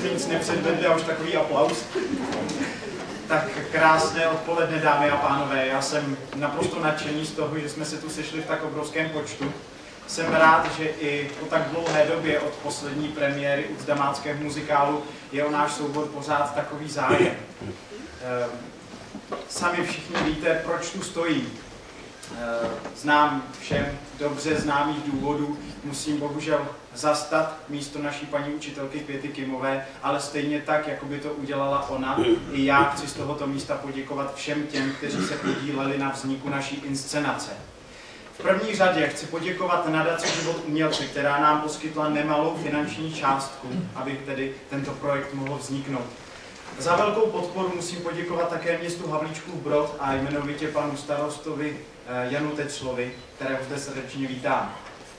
jsme nic nepředvedli a už takový aplaus. Tak krásné odpoledne, dámy a pánové. Já jsem naprosto nadšený z toho, že jsme se tu sešli v tak obrovském počtu. Jsem rád, že i po tak dlouhé době od poslední premiéry Ucdamáckého muzikálu je o náš soubor pořád takový zájem. Sami všichni víte, proč tu stojím. Znám všem dobře známých důvodů, musím bohužel zastat místo naší paní učitelky Květy Kimové, ale stejně tak, jako by to udělala ona, i já chci z tohoto místa poděkovat všem těm, kteří se podíleli na vzniku naší inscenace. V první řadě chci poděkovat nadaci Život umělce, která nám poskytla nemalou finanční částku, aby tedy tento projekt mohl vzniknout. Za velkou podporu musím poděkovat také městu Havlíčkův Brod a jmenovitě panu starostovi Janu Teclovi, kterého zde srdečně vítám.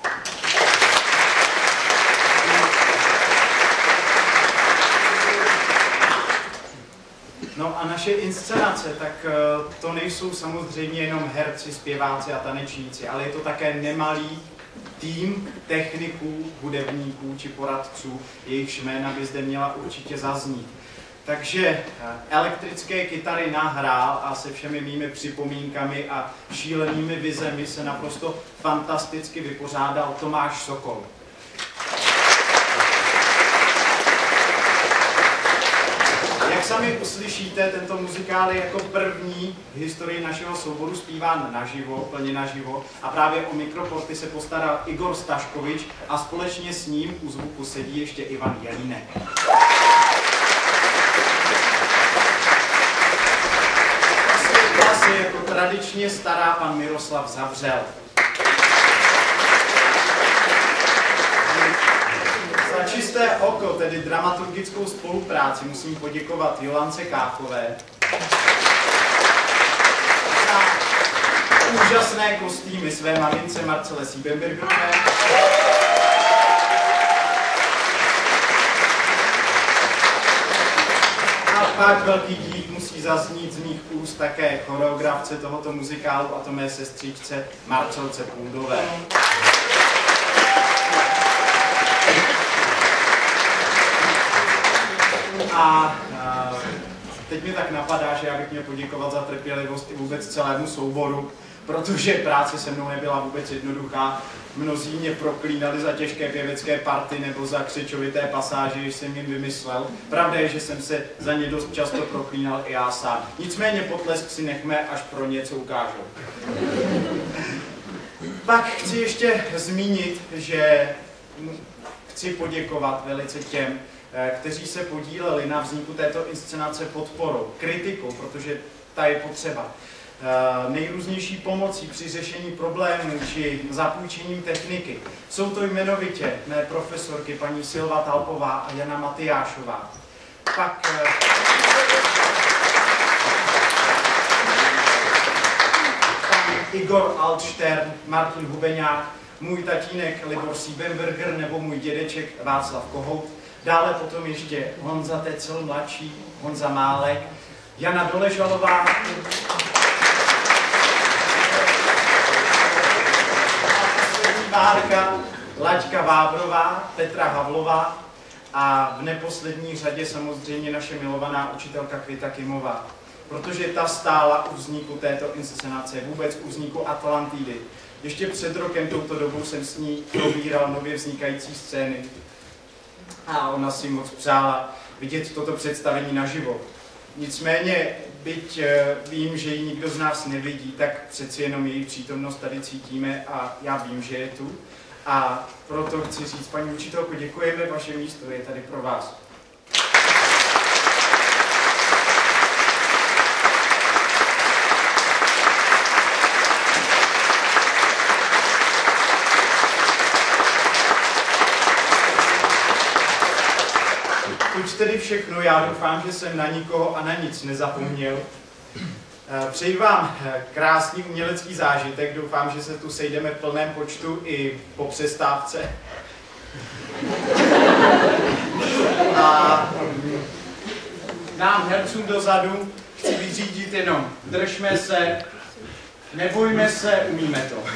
No a naše inscenace, tak to nejsou samozřejmě jenom herci, zpěváci a tanečníci, ale je to také nemalý tým techniků, hudebníků či poradců, jejichž jména by zde měla určitě zaznít. Takže elektrické kytary nahrál a se všemi mými připomínkami a šílenými vizemi se naprosto fantasticky vypořádal Tomáš Sokol. Jak sami uslyšíte, tento muzikál je jako první v historii našeho souboru zpíván naživo, plně naživo, a právě o mikroporty se postaral Igor Staškovič a společně s ním u zvuku sedí ještě Ivan Jelínek. Hlasy jako tradičně stará pan Miroslav Zavřel. Za čisté oko, tedy dramaturgickou spolupráci, musím poděkovat Jolance Káchové. Za úžasné kostýmy své mamince Marcele Siebenbergerové. A pak velký dík musí zaznít z mých úst také choreografce tohoto muzikálu, a to mé sestřičce Marcelce Půldové. A teď mi tak napadá, že já bych měl poděkovat za trpělivost i vůbec celému souboru, protože práce se mnou nebyla vůbec jednoduchá. Mnozí mě proklínali za těžké pěvecké party nebo za křečovité pasáže, když jsem jim vymyslel. Pravda je, že jsem se za ně dost často proklínal i já sám. Nicméně potlesk si nechme, až pro něco ukážou. Pak chci ještě zmínit, že chci poděkovat velice těm, kteří se podíleli na vzniku této inscenace podporou, kritikou, protože ta je potřeba, nejrůznější pomocí při řešení problémů či zapůjčením techniky. Jsou to jmenovitě mé profesorky paní Silva Talpová a Jana Matyášová. Pak pan Igor Altštern, Martin Hubeňák, můj tatínek Libor Siebenberger nebo můj dědeček Václav Kohout. Dále potom ještě Honza Tecel mladší, Honza Málek, Jana Doležalová, Várka, Laďka Vábrová, Petra Havlová a v neposlední řadě samozřejmě naše milovaná učitelka Květa Kimová. Protože ta stála u vzniku této inscenace, vůbec u vzniku Atlantidy. Ještě před rokem touto dobou jsem s ní probíral nově vznikající scény a ona si moc přála vidět toto představení naživo. Nicméně, byť vím, že ji nikdo z nás nevidí, tak přeci jenom její přítomnost tady cítíme a já vím, že je tu. A proto chci říct, paní učitelko, děkujeme, vaše místo je tady pro vás. Už tedy všechno, já doufám, že jsem na nikoho a na nic nezapomněl. Přeji vám krásný umělecký zážitek, doufám, že se tu sejdeme v plném počtu i po přestávce. A nám hercům dozadu chci vyřídit jenom držme se, nebojme se, umíme to.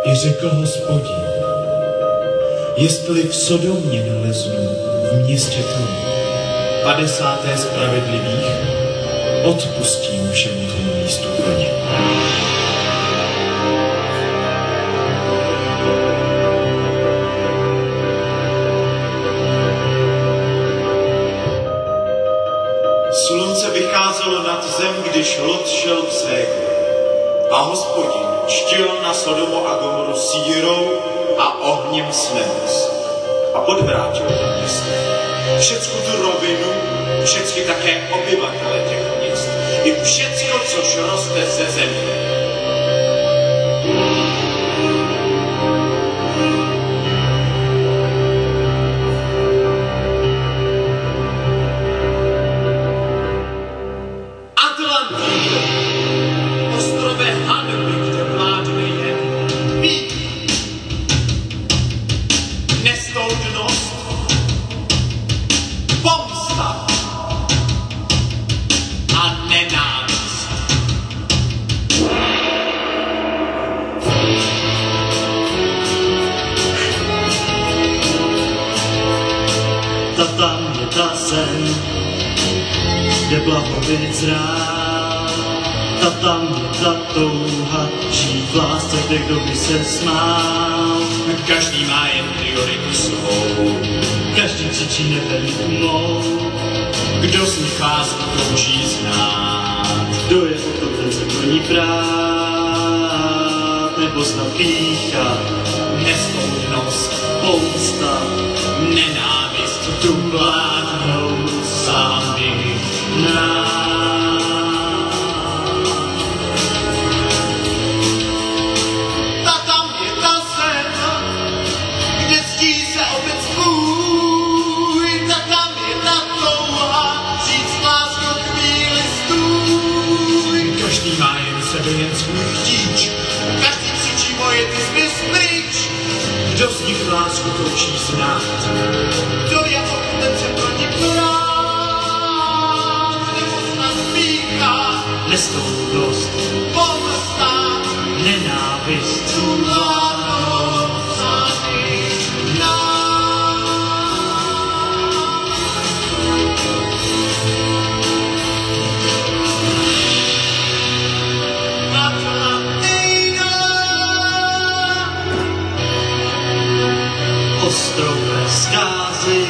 I řekl Hospodin, jestli v Sodomě naleznu v městě tom 50 spravedlivých, odpustím všemu tomu místu pro ně. Slunce vycházelo nad zem, když Lot šel v Ségru. A Hospodin štil na Sodomu a Gomoru sírou a ohněm z nebes. A odvrátil to město. Všecku tu rovinu, všecky také obyvatele těch měst. I všecko, což roste ze země. Kde blahobyt zrál, ta tam je ta touha, žít v lásce, kde kdo by se smál. Každý má jen prioritu svou, každý křičí nebeli tmou. Kdo z nich lásku touží znát, kdo je ochoten se pro ní prát, nebo snad pýcha, nestoudnost, pomsta, nenávist, tu vládnou sám bych ta tam je ta zem, kde ctí se otec tvůj, ta tam je ta touha, říct lásku chvíli stůj. Každý má jen sebe, jen svůj chtíč, každý křičí moje, ty zbys pryč. Kdo z nich lásku touží znát, kdo je ochoten se pro ní prát, nestoudnost, pomsta, nenávist, tu vládnou sami nás. Atlantina, ostrové zkázy,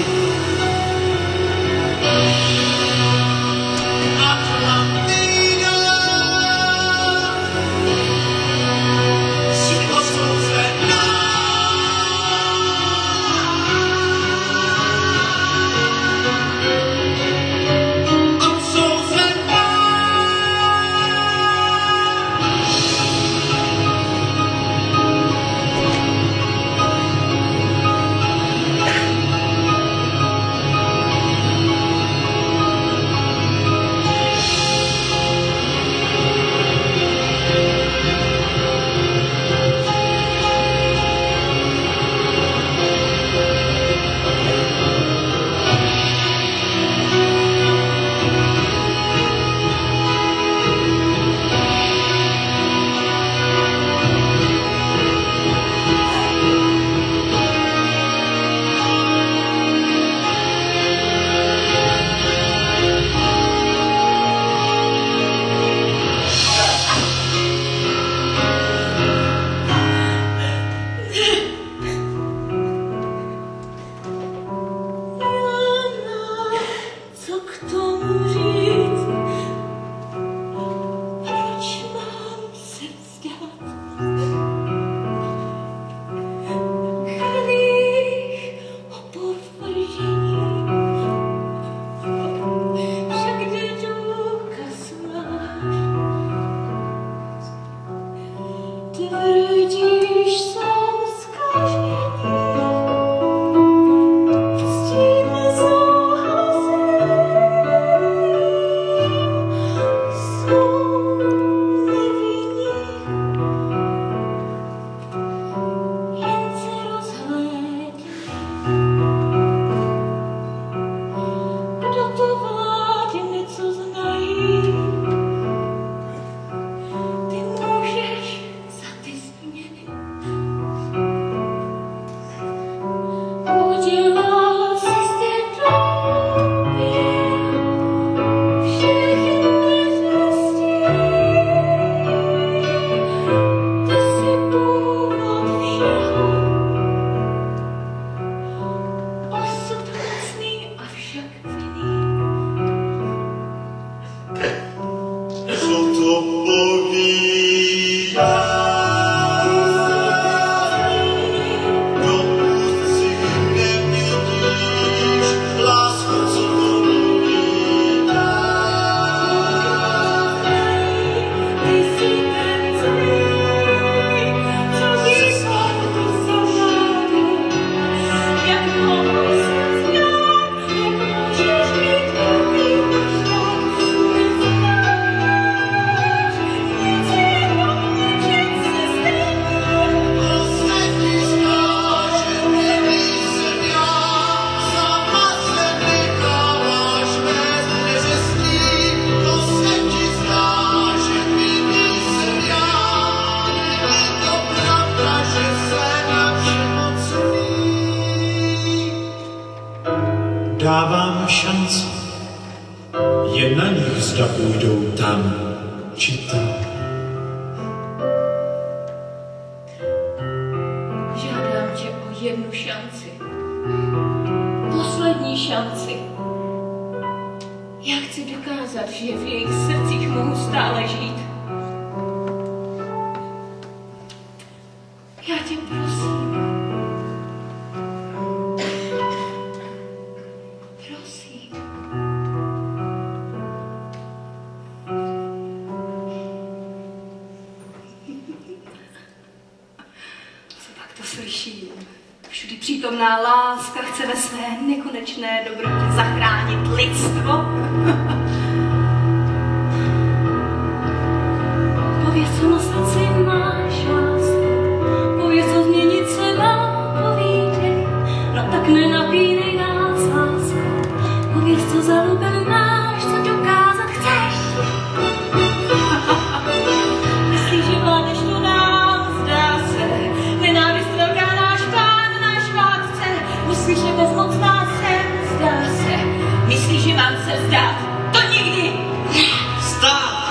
dávám šanci. Je na nich, zda půjdou tam či tam. Žádám tě o jednu šanci. Poslední šanci. Já chci dokázat, že v jejich srdcích mohu stále žít. Já tě prosím. Prosím. Co pak to slyším? Všudy přítomná láska chce ve své nekonečné dobrotě zachránit lidstvo. Pověz, co na srdci máš, lásko. Pověz, co změnit se má, povídej. No tak nenapínej nás, lásko. Pověz, co za lubem máš, co dokázat chceš. Myslíš, že vládneš to nám, zdá se. Nenávist velká náš pán, náš vládce. Myslíš, že bezmocná jsem, zdá se. Myslíš, že mám se vzdát? To nikdy! Stát!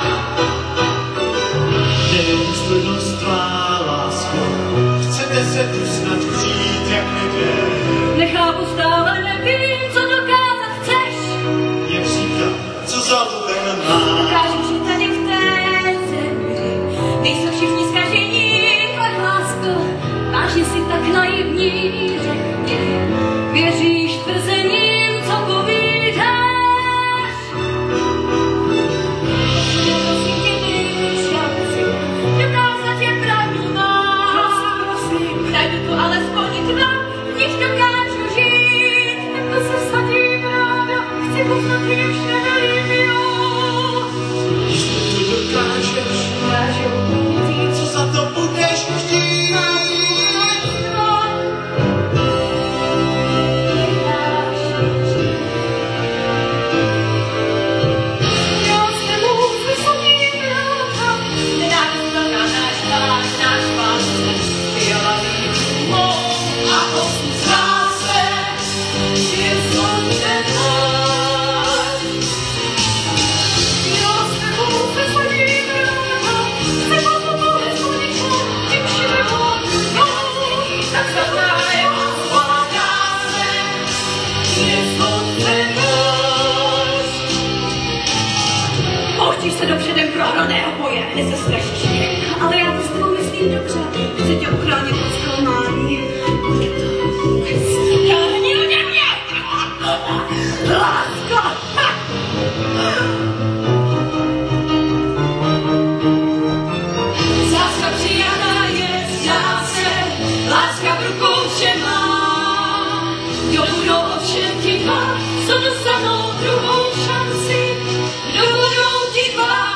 Nedůslednost tvá, lásko, chcete se tu snad přijít jak lidé. Nechápu, stále nevím, co dokázat chceš. Jen říkám, co za lubem má. Dokážu, že tady v té zemi nejsou všichni zkažení, ach, lásko, vážně si tak naivní, řekni, věříš tvrzením, co povídáš? Prosím tě, dej šanci, dokázat je pravdu mám. Prosím, daj mi tu alespoň dva, v nich dokážu žít. Jako se vsadím ráda, chci poznat, když nedarím, jo. Jestli to dokážeš, co za to budeš chtít. Pouštíš se do předem prohraného boje, nezastrašíš mě. Ale já to s tebou myslím dobře. Chci tě uchránit od zklamání. Bude to vzdělání ode mě! Lásko! Láska přijaná je, zdá se, láska v rukou vše má. Kdo budou ovšem ti dva, co dostanou druhou šanci? Kdo budou ti dva?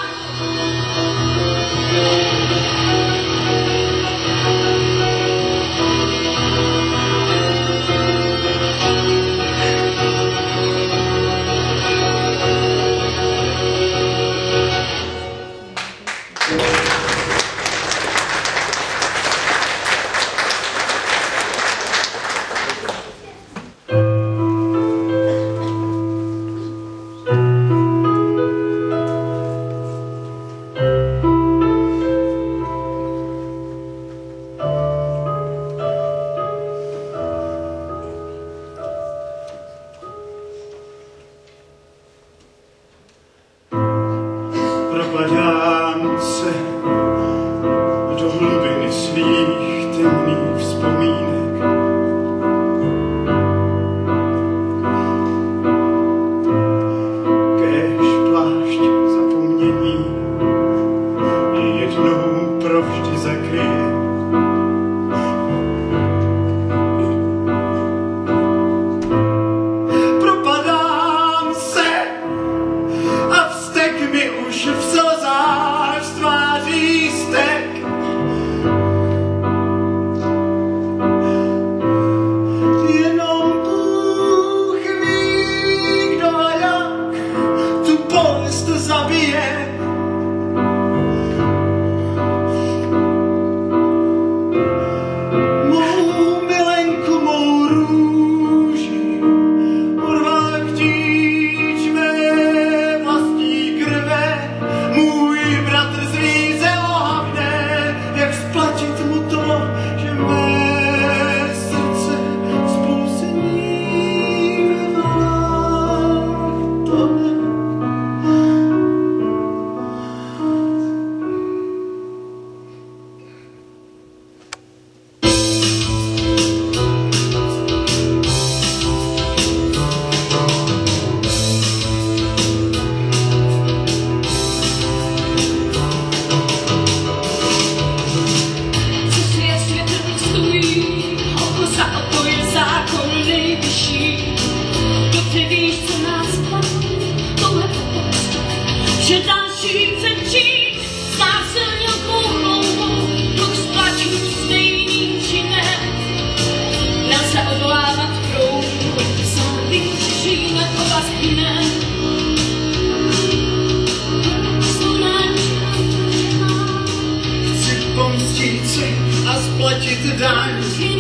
zaplatit daň.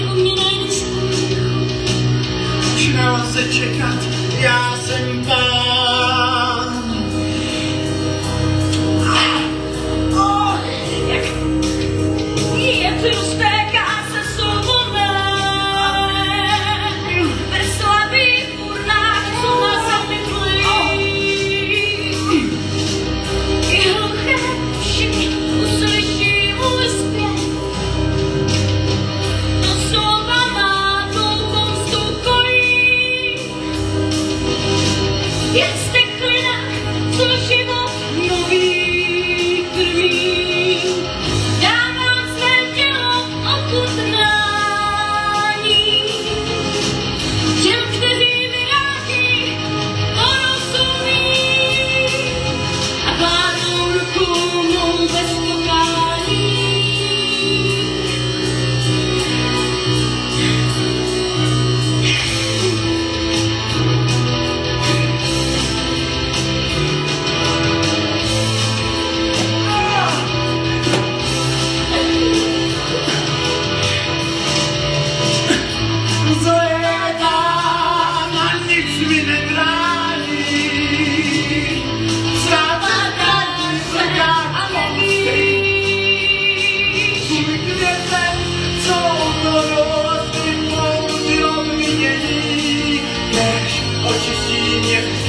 Už nelze čekat, já jsem pán. Jak je roztéká se svobodné, ve slabých urnách, co na zemi tlejí. I hluché uši uslyší můj zpěv, to slova má tou pomstu kojí. Jak steklina, co život nový krví, dává své tělo ochutnání. Těm, kteří vyráží, porozumí a kládou ruku mou bez pokání. Co je tam a nic mi nebrání. Sráta zrká a neví. Tvůj květek, co to rosty moudro vidění, než očistí mě v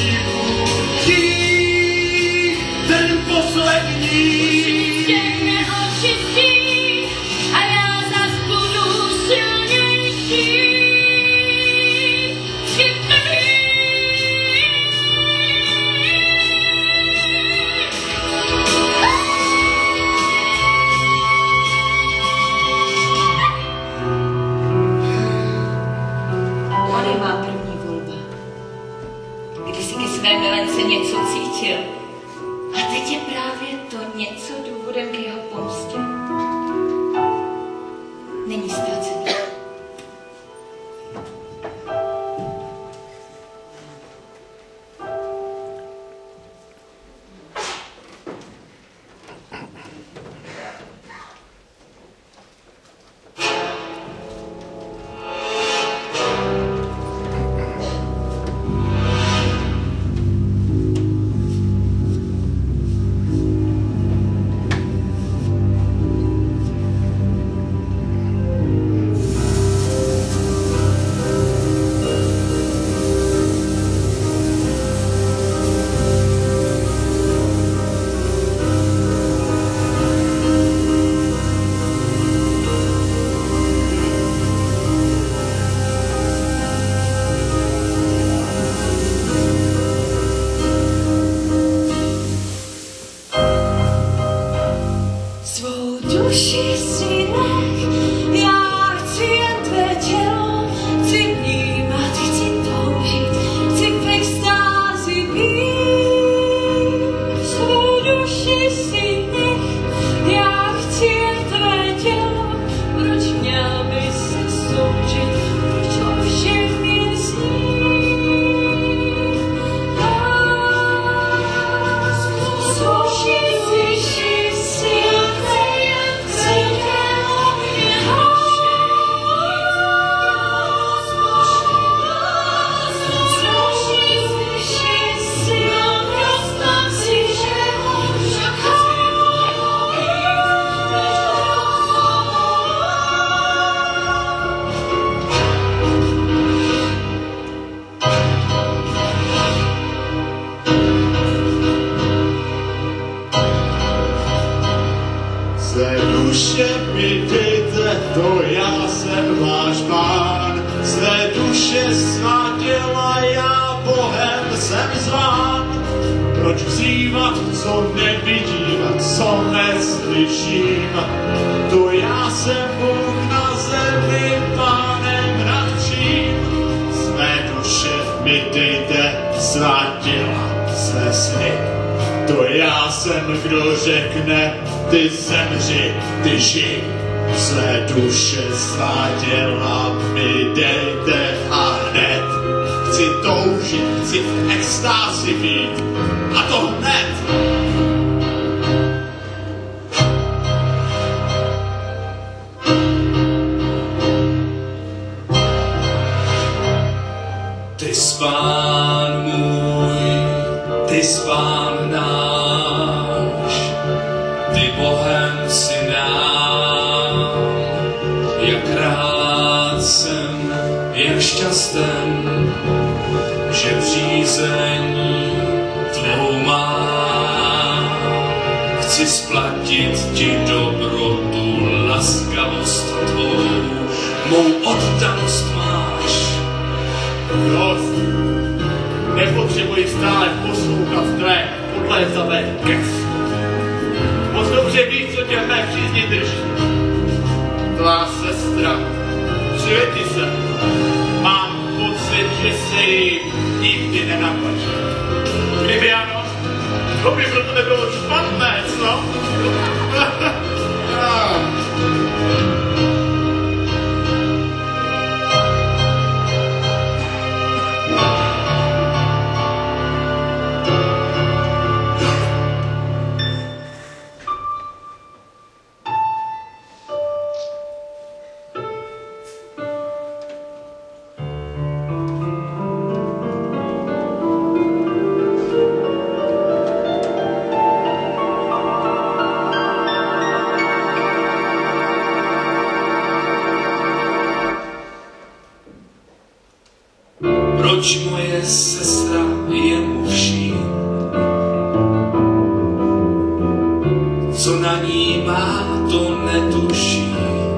těch, ten poslední. Tě neočistí a já zas budu silnější. On je má první volba. Když si ke své milence něco cítil. A teď je právě to něco důvodem k jeho pomstě. Není ztracený. Svou duši si nech, já chci jen tvé tělo, chci vnímat, chci toužit, chci v extázi být. Svou duši si nech, já chci jen tvé tělo, proč měl by se soužit, proč ovšem jen snít. Svou duši si Své duše mi dejte, to já jsem váš pán. Své duše svá těla, já Bohem jsem zván. Proč vzývat, co nevidím, co neslyším? To já jsem Bůh na zemi, pánem nad vším. Své duše mi dejte, svá těla, své sny. To já jsem, kdo řekne, ty zemři, ty žij. Své duše, svá těla mi dejte a hned. Chci toužit, chci v extázi být, a to hned. jsi Pán můj, ty jsi Pán náš, ty Bohem si nám, jak rád jsem, jak šťasten, že přízeň tvou mám. Chci splatit ti dobrotu, laskavost tvou, mou oddanost máš. Dost. Nepotřebuji stále poslouchat tvé podlézavé kecy. Moc dobře víš, co tě v mé přízni drží. Tvá sestra, přivěti se. Mám pocit, že se jí nikdy nenaplačí. Kdyby ano, to by proto nebylo špatné, co? Proč moje sestra je mu vším? Co na ní má, to netuší.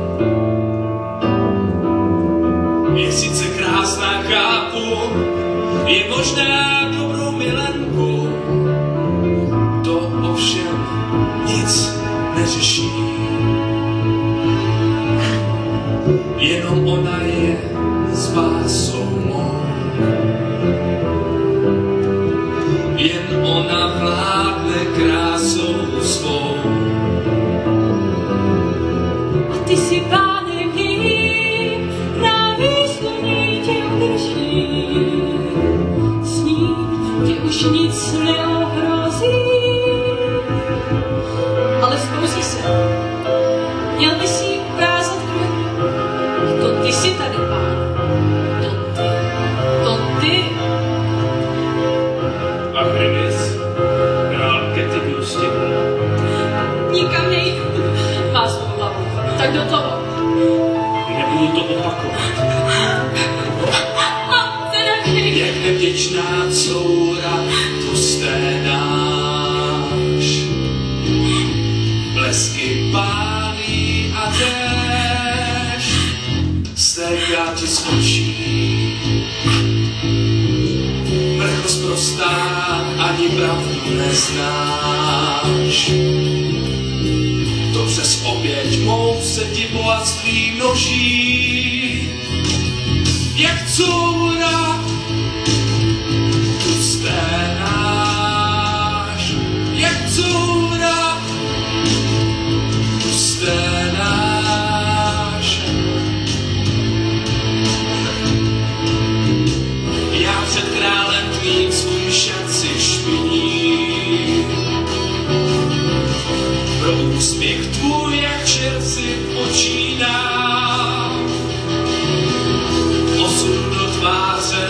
Je sice krásná, chápu, je možná dobrou milenkou, to ovšem nic neřeší. Jenom ona je spásou mou. Jen ona vládne krásou svou. A ty si Pánem mým, na výsluní tě udrží. S ní tě už nic neohrozí. Ale zkousí se, měl bys jí ukázat kromě. A to ty si tady, Pán. To ty. Achilles, král Ketivius tě volá. Nikam nejdu. Má svou hlavu. Tak do toho. Nebudu to opakovat. A teda vždy. Jak nevděčná coura, tlsté náš. Blesky pálí a déšť stéká ti z očí. Mrchost prostá, ani pravdu neznáš. To přes oběť mou se ti bohatství množí. Jak coura, tlsté náš. Jak coura, tlsté náš. Já před králem tvým svůj šanci špiní. Pro úspěch tvůj jak čerci počíná. Osud do tváře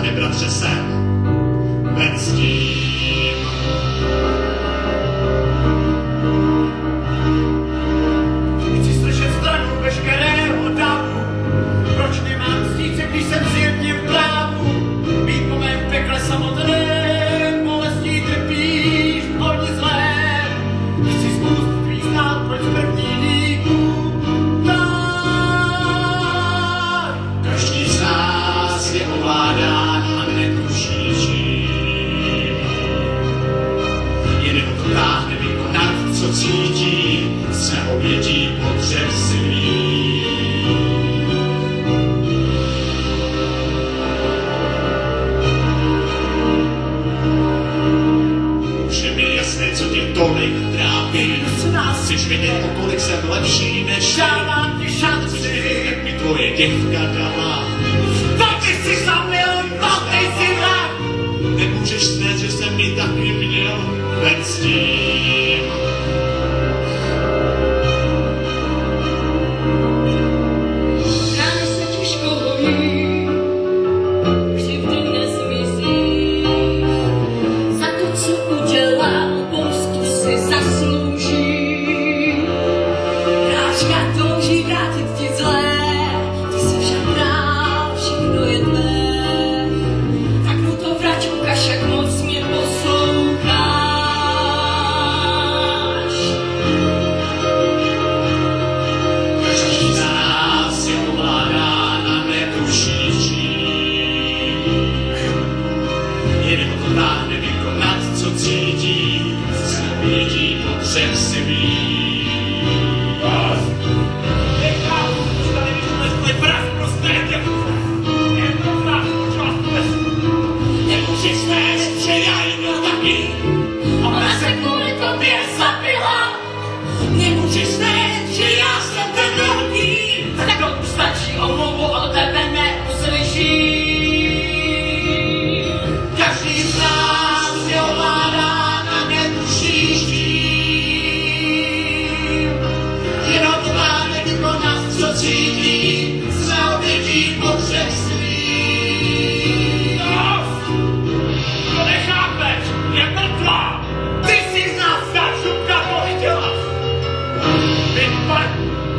tě, bratře, sem. Ven s tím. Chci slyšet stranu veškerého davu. Proč nemám ctít, když jsem zjevně v právu? Být po mém pekle samotném, bolestí trpíš, hodně zlé. Chci z úst tvých znát, proč první díku tak. Každý z nás je ovládán a netuší čím. Jeden to táhne vykonat, co cítí, se obětí potřeb svých. Už je mi jasné, co tě tolik trápí. Chceš vidět, o kolik jsem lepší než ty. Dávám ti šanci, Jak mi tvoje děvka dala. tak ty jsi zamil, tak jsi vrak. Nemůžeš snést, že jsem mi taky měl. Ven s tím. Rány se těžko hojí, křivdy nezmizí. Za to, co udělal, pomstu si zaslouží. Práška touží vrátit ti zlé, ty si však brál, všechno je tvé. Tak mu to vrať, ukaž, jak moc mě posloucháš. Každý z nás je ovládán a netuší čím. Jeden to táhne vykonat, co cítí, se obětí potřeb svých. Nechápu, že tady vyšleš prach prosté děvce. Je to tak, počas pes. Nemůžeš snést, že já jdu taky. Ona se kvůli tobě zabila. Nemůžeš snést, že já jsem ten velký. Tak to už stačí, omluvu od tebe neuslyším. Každý z nás je ovládán a netuší čím. Jenom to táhne vykonat, co cítí, se obětí potřeb svých. To nechápeš, je mrtvá. Ty jsi z nás ta župka pochtěla. Vypad.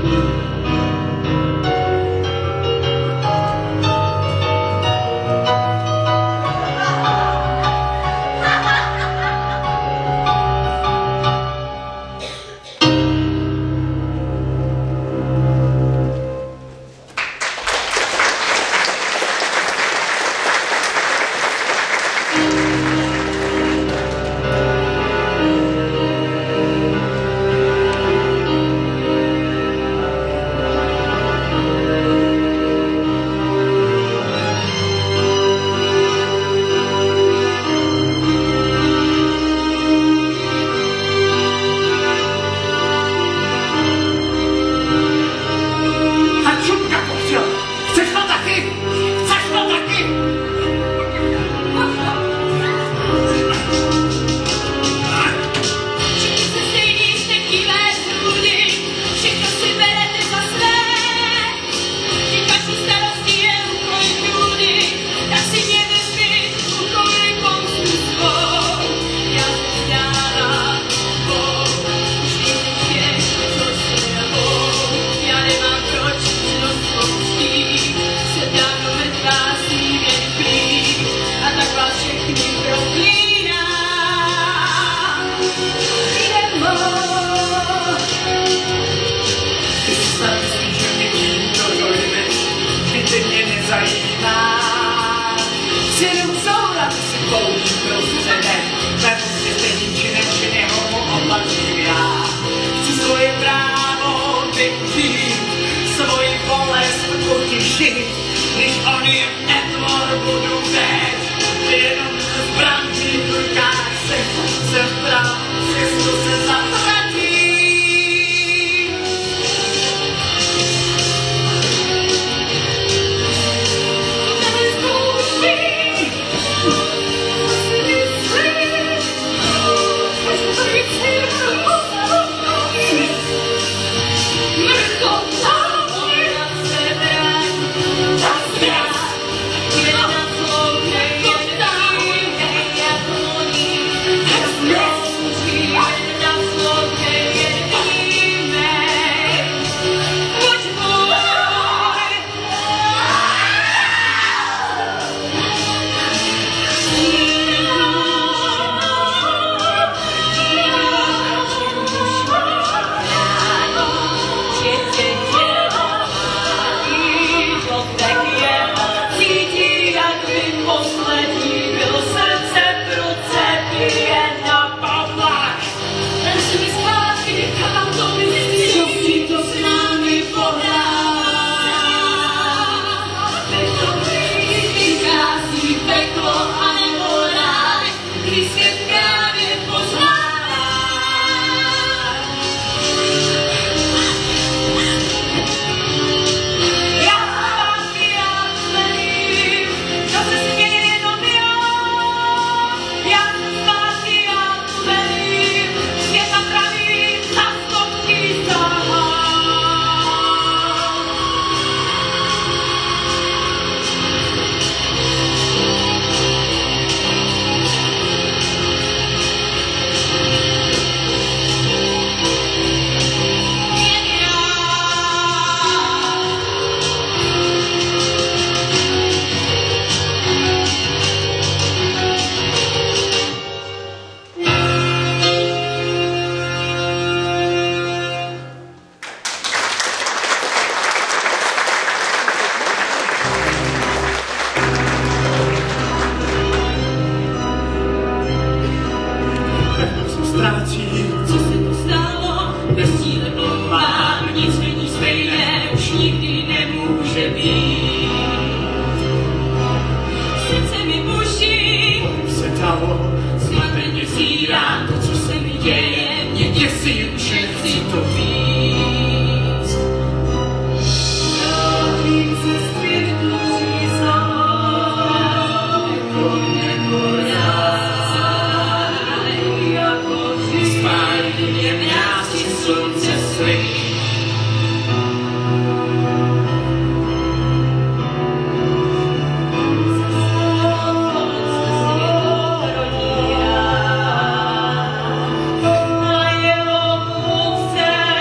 Ta župka pochtěla. Chceš to taky? Chceš to taky? Všichni se stejní štěkývé hrůdy, všechno si berete za své. Vždyť vaší starostí je ukojit hrůdy, tak si mě vezmi, ukojili pomstu svou. Já se vzdávám tvou, už nejsem těch, co se nebou. Já nemám proč činnost pouštít, se dávno mrtvá svým jen klid, a tak vás všechny proklínám. Ty si snad myslíš, že mě tímto dojmeš, ty mě nezajímáš. Si jenom sourad si použít prostředek, tak si stejným činem činného opatřím já. Chci svoje právo vypřít, svoji bolest utišit, když on je netvor budu teď, jenom zbraň v mých rukách se vprav, cestu se zatratí. Mrkota, moja se brání, ta zbrát, je na co se mi buší. Se dalo, zmateně zírám to, co se mi děje, mě děsí, už nechci to víc. Vím se svět dluží sám, To neboraj, jako dřív. spálí mě mráz, či slunce slyš. A jeho vůdce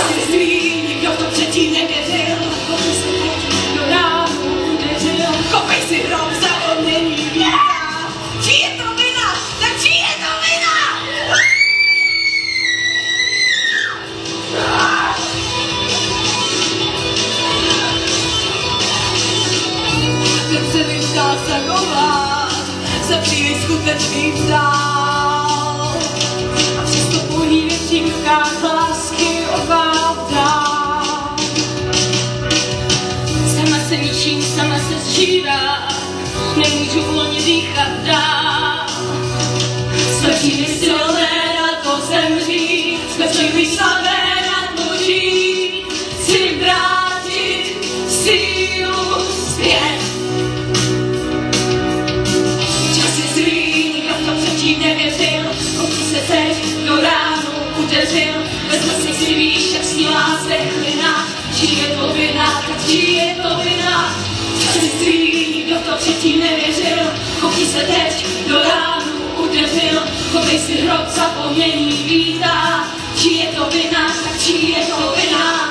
Časy zlý, nikdo to předtím nevěřil, komu se teď do ránu udeřil. Kopej si hrob, zapomnění vítá. Čí je to vina? Tak čí je to vina? Ten se vyštál se chová, se příliš skutečný vzdál. A přesto pouhý větší v rukách lásky ovládá. Sama se ničím, sama se zžívá, nemůžu volně dýchat dál. Jsme příliš silné na to zemřít, jsme příliš slabé na to žít. Chci vrátit sílu zpět. Čas je zlý, nikdo to předtím nevěřil, komu se teď do ránu udeřil. Vezme si víš, jak snílá zdechlina, čí je to vina, tak čí je to vina. Čas je zlý, nikdo to předtím nevěřil, komu se teď do ránu udeřil. Kopej si hrob, zapomnění vítá. Čí je to vina, tak čí je to vina.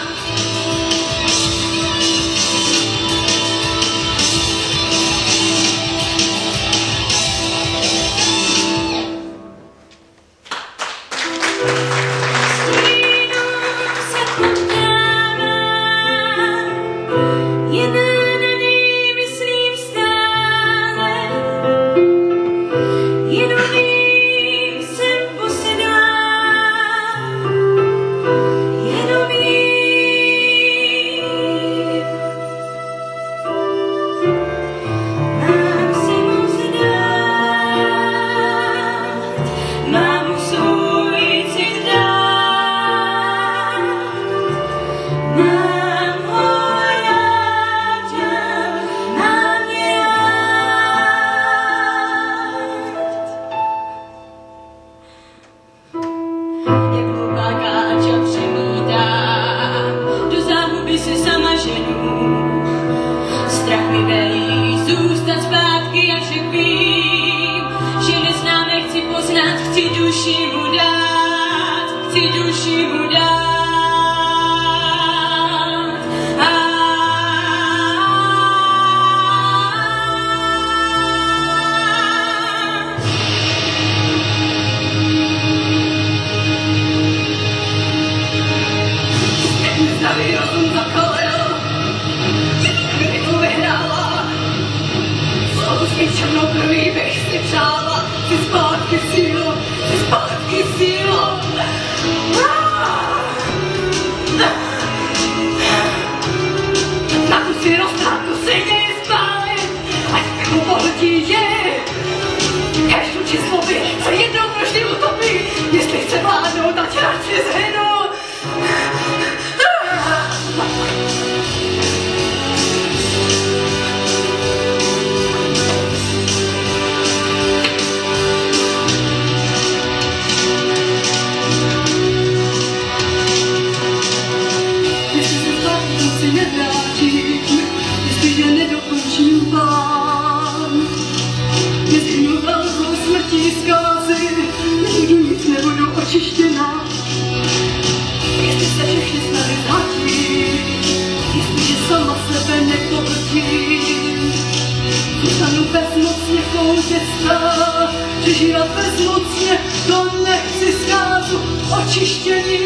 Přežívat bezmocně, to nechci zkázu očištění.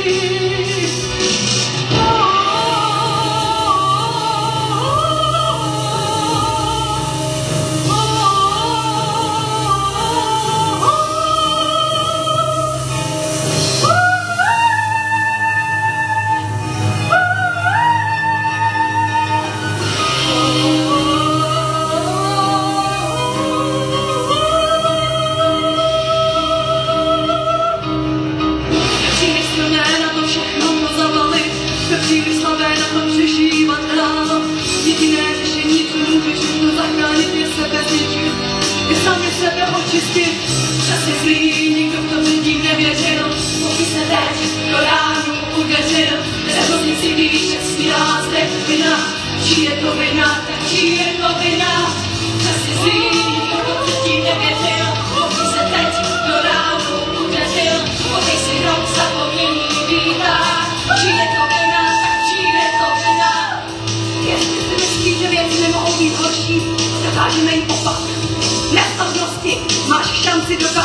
Čas je zlý, nikdo v to předtím nevěřil, pokud se teď do ránu udeřil. Nehrozně si víš, jak snílá zdech vina, čí je to vina, tak čí je to vina. Čas je zlý, nikdo v to předtím nevěřil, pokud se teď do ránu udeřil. Kopej si hrob, zapomnění vítá, čí je to vina.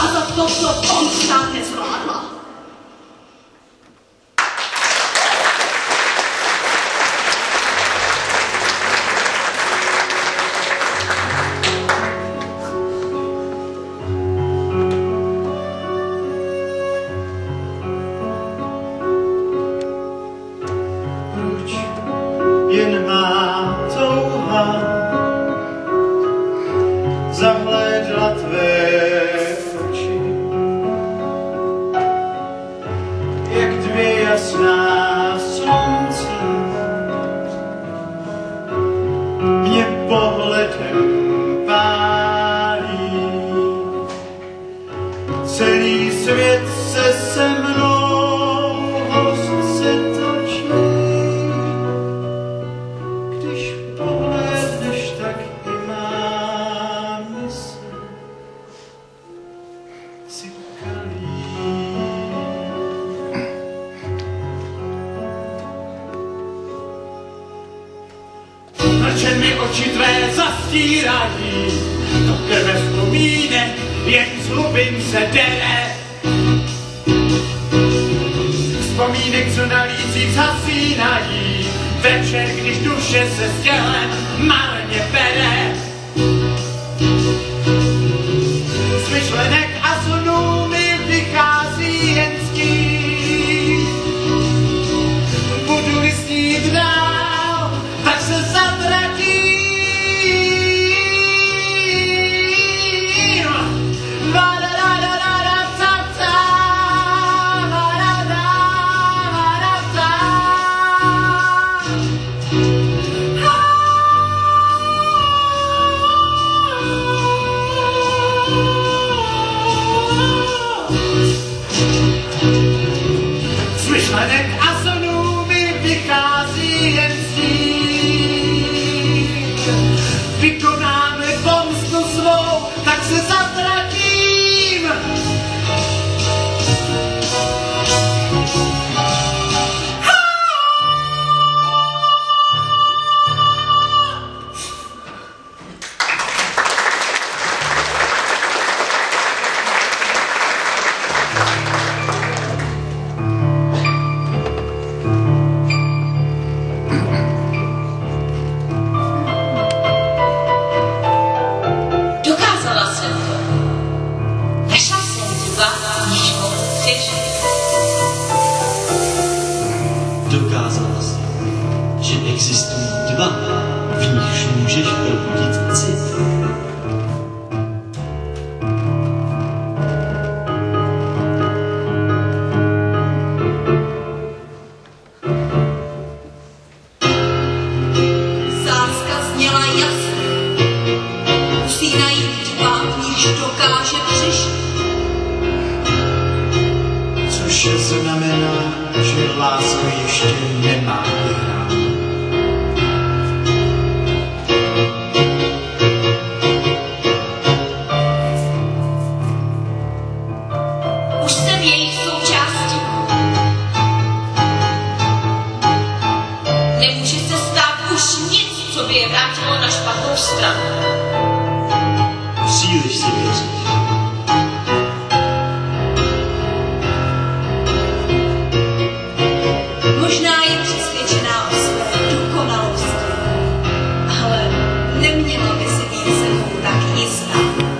dokázat to, co on sám nezvládla. Jen má touha zahlédla tvé oči, jak dvě jasná slunce mě pohledem pálí. Celý svět se mnou hostce točí. Když pohlédneš, tak i má mysl si kalí. Mlčen mi oči tvé zastírají, do krve vzpomínek jen z hlubin se dere. Vzpomínek, co na lících zasínají, večer, když duše se s tělem marně bere. Z myšlenek a snů mi vychází jen stín. Budu-li snít dál, tak se zatratím. Z myšlenek a snů mi vychází jen stín. Vykonáme pomstu svou, tak se zatratím. Dokázala jsem to. Našla jsem dva, již mohu přežít. Dokázala jsi, že existují dva, v nichž můžeš probudit cit. Zácka zněla jasně. Musí najít dva, v nichž dokáže přežít. Což znamená, že láska ještě nemá vyhrát. Už jsem jejich součástí. Nemůže se stát už nic, co by je vrátilo na špatnou stranu. Příliš si věříš. Možná je přesvědčená o své dokonalosti, ale neměla by si být se mnou tak jistá.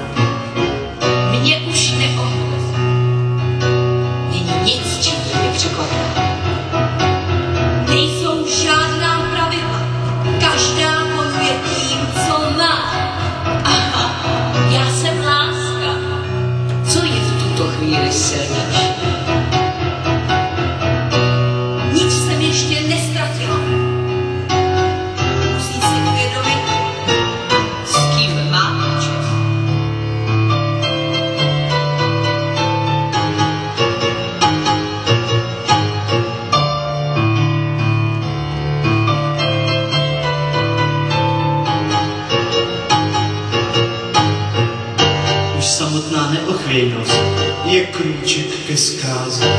Mě už neohrozí. Není nic, čím by mě překvapilo. Nejsou žádná pravidla. Každá bojuje tím, co má. Aha, já jsem láska. Co je v tuto chvíli silnější? Nic jsem ještě nestratila. Musí si uvědomit, S kým mám čest? Už samotná neochvějnost Je klíček ke zkáze.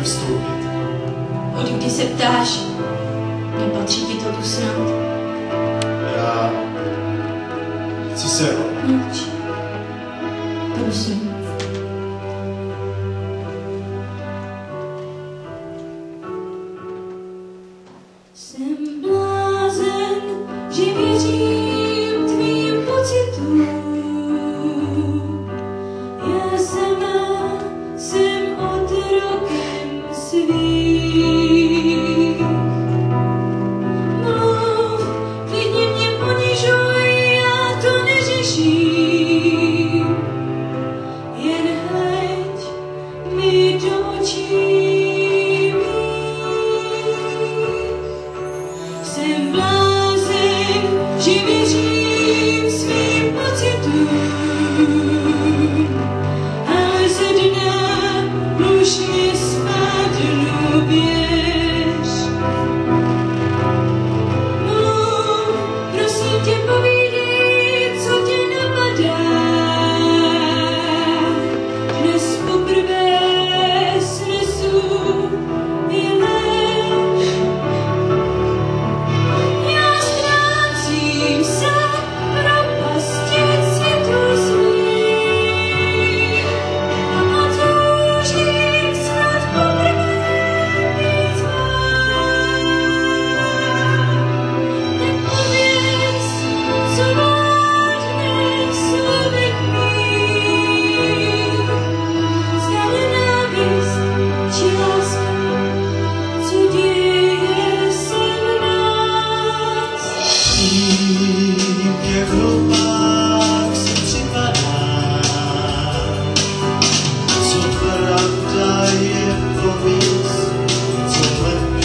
vstoupit. Od kdy se ptáš? Nepatří ti to tu snad? Já chci se Mlč. Prosím. Jsem blázen, že věřím tvým pocitům. Já sama jsem otrokem svých. Mluv, klidně mě ponižuj, já to neřeším. Jen hleď mi do očí mých. Jsem blázen, že věřím svým pocitům, ale ze dna už mě spadlo běž. Mluv, prosím tě, povídej, co tě napadá. Dnes poprvé snesu i lež. Já ztrácím se v propasti citu svých a toužím snad poprvé být tvá. Nepověz, co vládne slovek mých, zda nenávist či láska, co děje se v nás. Tím, jak v hlubách se připadá, co pravda je, povíz, co lež.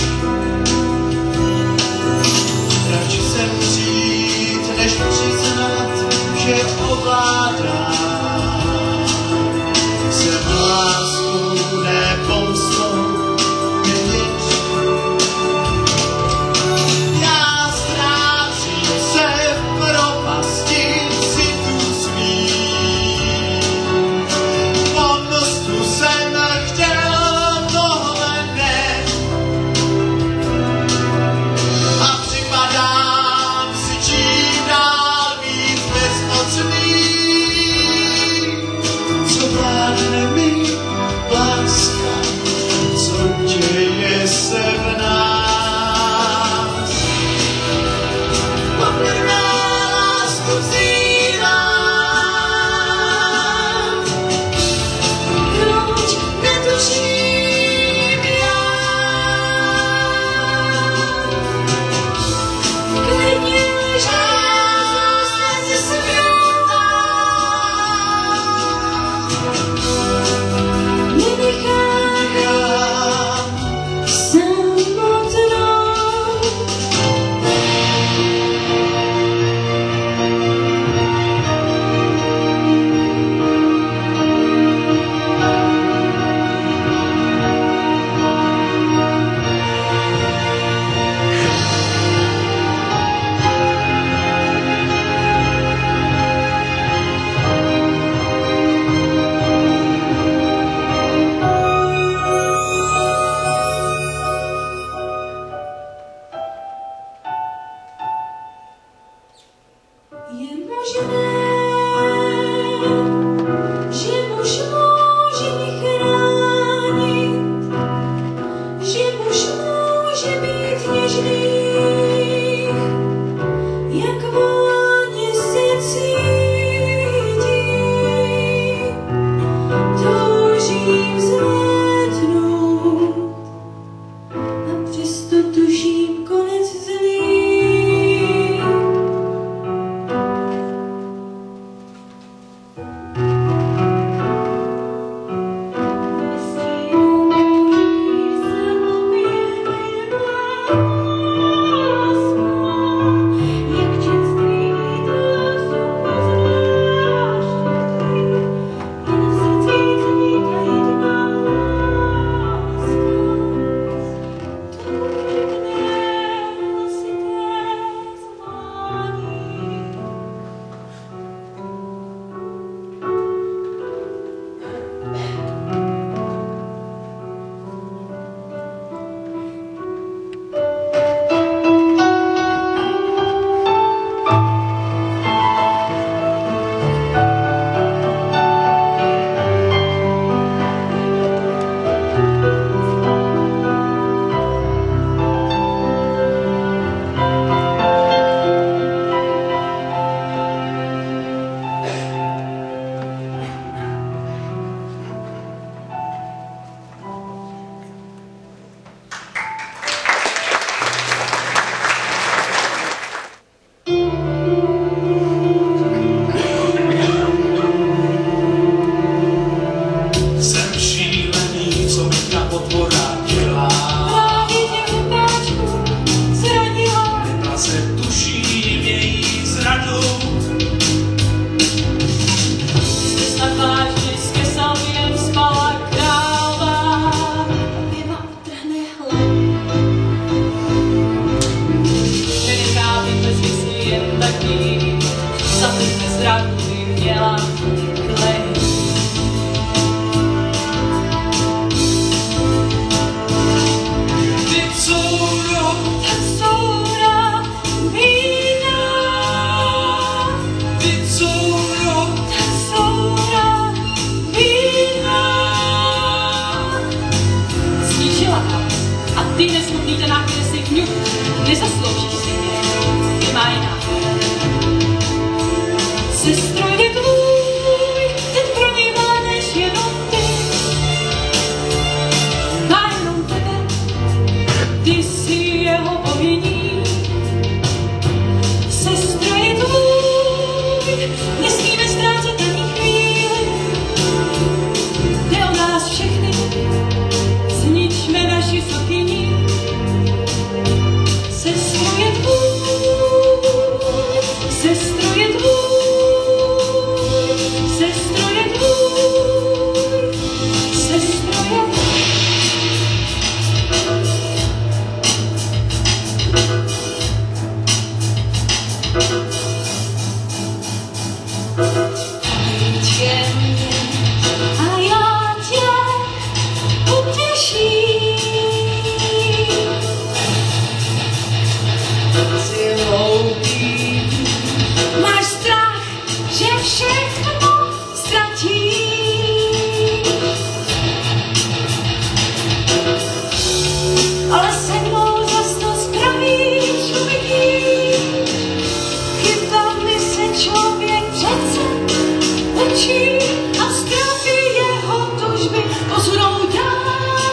Radši jsem přijít, než přiznat, že ovládám. Jsem láskou, ne pomstou, nevěř. Já ztrácím se v propasti citů svých. Po mostu jsem chtěl tohle ne. A připadám si čím dál víc bezmocný. Co vládne mi láska, co děje se v nás. Poprvé lásku vzývám. Proč netuším já? Klidně ležím, zůstaň si světá. potvora dělá. Právě tě chudáčku zranila. Neba se tuší v její zradu. Snad vážně s Kesalviem spala kráva. Oběma utrhne hlavu. Nenechá být bez mysli jen tak být. Za ty zraku by měla klej. Ty nesmutný ten nákresný kňuk, nezasloužíš si mě, je má jiná. Sestro, je tvůj, teď pro něj vládneš jenom ty. Má jenom tebe, ty jsi jeho povinný. Sestro, je tvůj, nesmíme ztrácet ani chvíli. Jde o nás všechny, zničme naši sokyni. Sestro je tvůj, sestro je tvůj, sestro je tvůj, sestro je tvůj. Pojď ke mně a já tě utěším. Máš strach, že všechno ztratí. Ale se mnou zas to spravíš, uvidíš. Chyba mi se člověk přece učí a strachy jeho tužby posunou dál.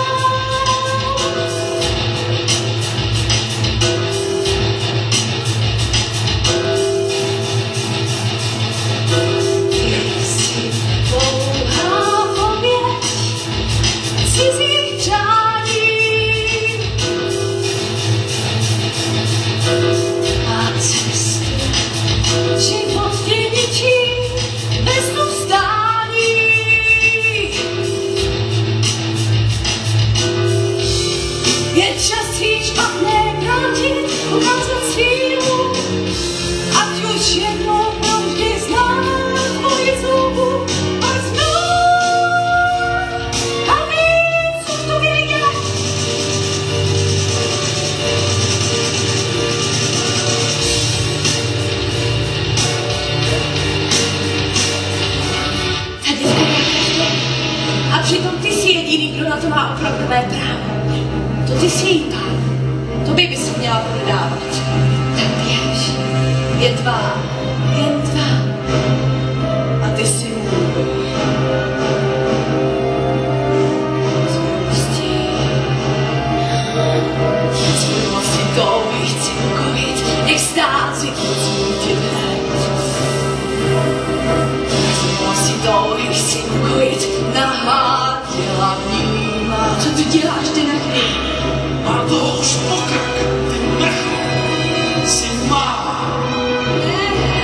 to má opravdové právo. To ty si jí pán. To by si měla prodávat. Tak běž. Je tvá. Jen tvá. A ty si můj. Zvědomosti touhy chci ukojit. Extázi chci hned. Zvědomosti touhy chci ukojit. Nahá těla vnímá. Co ty děláš, ty nechny? Má toho už pokrk, ten mrch si má. Ne.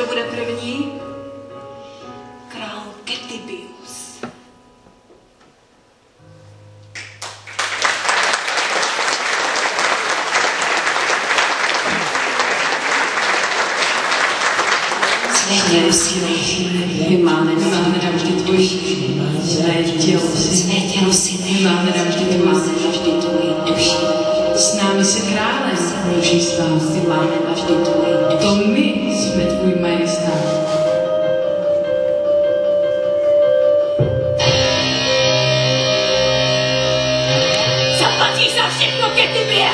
bude první? Král Ketibius. Své si máme nedám vždy tvoji, své tělo si nemáme nedám vždy tvoji duši. S námi se králem, muži s vám si máme navždy tvoji duši. To my jsme tvůj majestát. Zaplatíš za všechno, Ketibie!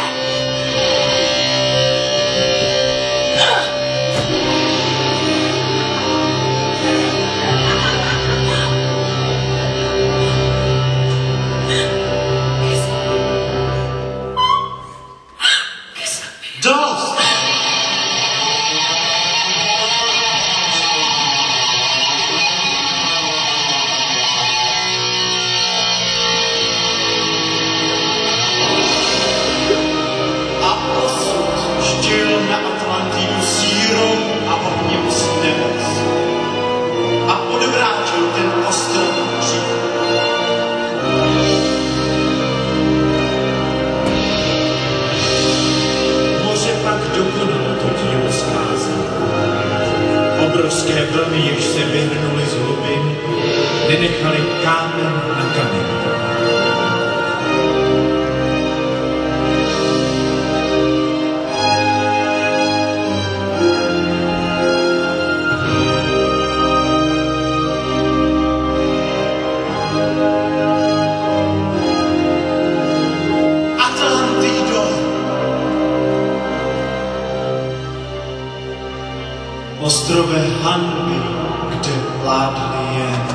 Dost! A osud štěl na Atlantidu sírou a ohněm z nebes a odvrátil ten ostrov hřích. Pak dokonalo to dílo zkázat. Obrovské vlny, jež se vyhrnuly z hlubin, nenechali kámen na kameni. Ostrove hanby, kde vládli jen.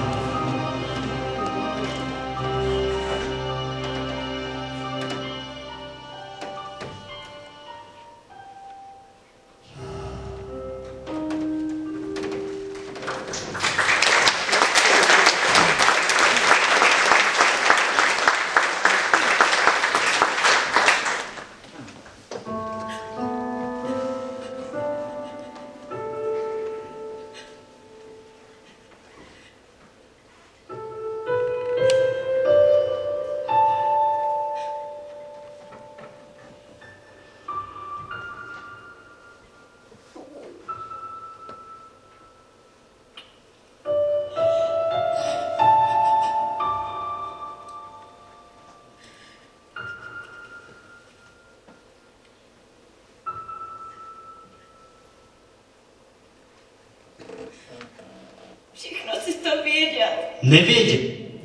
Všechno jsi to věděl. Nevěděl.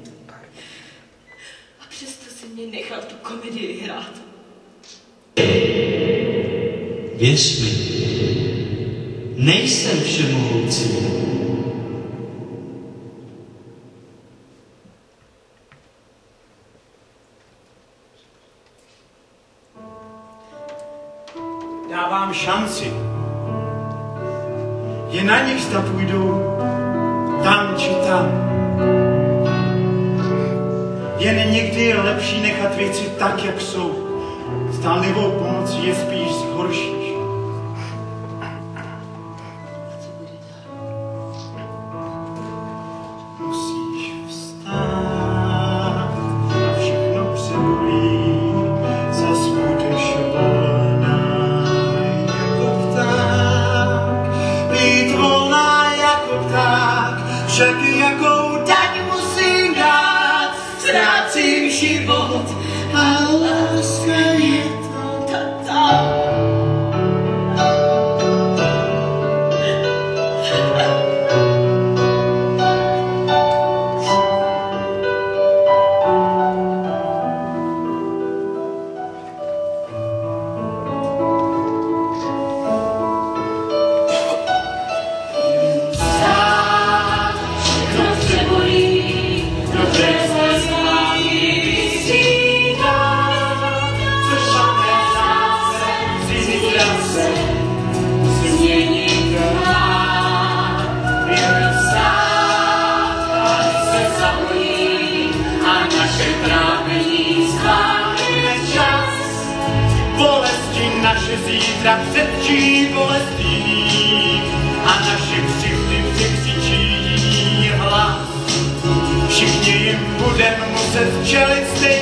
A přesto si mě nechal tu komedii hrát. Věř mi, nejsem všemohoucí. Dávám šanci. Je na nich, zda půjdou tam či tam. Jen někdy je lepší nechat věci tak, jak jsou. Stánlivou pomocí je spíš zhoršíš. Musíš vstát a všechno přebolí, zas budeš volná jako pták. Být volná jako pták, však jakou daň musím dát, ztrácím život a láska je to tata. Naše zítra předčí bolestí a naše křivdy překřičí hlas. Všichni jim budem muset čelit stejně